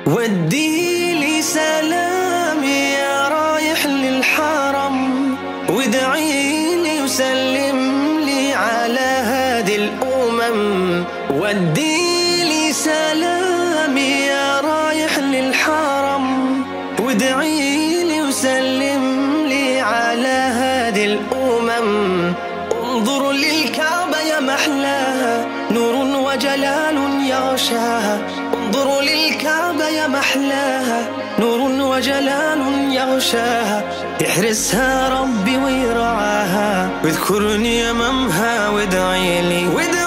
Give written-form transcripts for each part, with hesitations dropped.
ودي لي سلامي يا رايح للحرم، وادعي لي وسلم لي على هادي الأمم. ودي لي سلامي يا رايح للحرم، وادعي لي وسلم لي على هادي الأمم. انظر للكعبة يا محلاها، نور وجلال يغشاها. انظر للكعبة يا محلاها، نور وجلال يغشاها. يحرسها ربي ويرعاها، واذكرني أمامها وادعي لي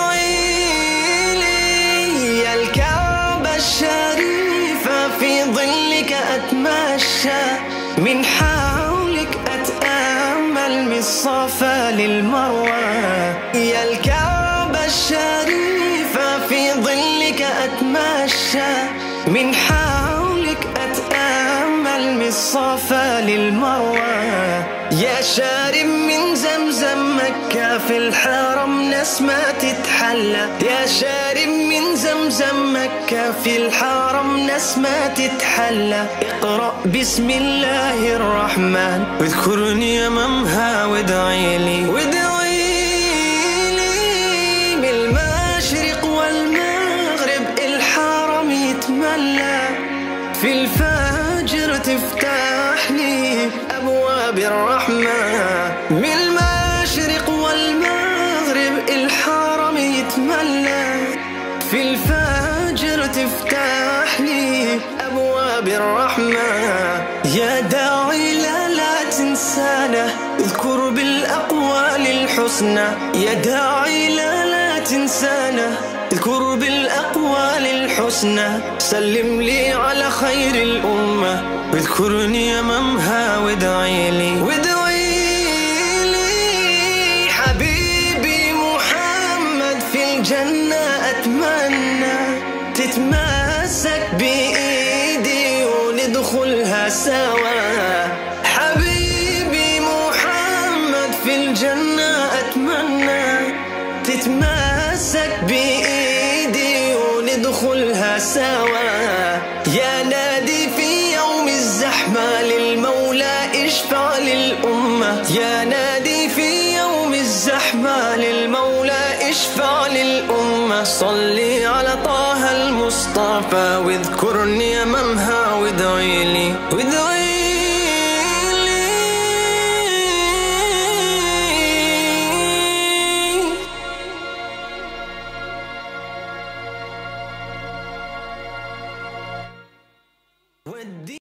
يا الكعبة الشريفة، في ظلك أتمشى، من حولك أتأمل من الصفا للمروة. يا الكعبة الشريفة، في ظلك أتمشى، من حولك أتأمل من الصفا للمروة. يا شارب من زمزم مكة، في الحرم نسمة تتحلى. يا شارب من زمزم مكة، في الحرم نسمة تتحلى. اقرأ بسم الله الرحمن، واذكرني أمامها وادعي لي من المشرق والمغرب الحرم يتملى. في الفجر تفتح لي أبواب الرحمة، من المشرق والمغرب الحرم يتملى. في الفجر تفتح لي أبواب الرحمة. يا داعي لا تنسانا، اذكر بالأقوال الحسنى. يا داعي لا تنسانا، اذكر بالأقوال الحسنى. سلم لي على خير الأمة، واذكرني أمامها وادعي لي حبيبي محمد، في الجنة أتمنى تتمسك بإيدي وندخلها سوا. حبيبي محمد، في الجنة أتمنى تتمسك بإيدي وندخلها سوا. يا نادي في يوم الزحمة للمولى اشفع للأمة. يا نادي في يوم الزحمة للمولى اشفع للأمة. صلي على طه المصطفى، واذكرني أمامها وادعي لي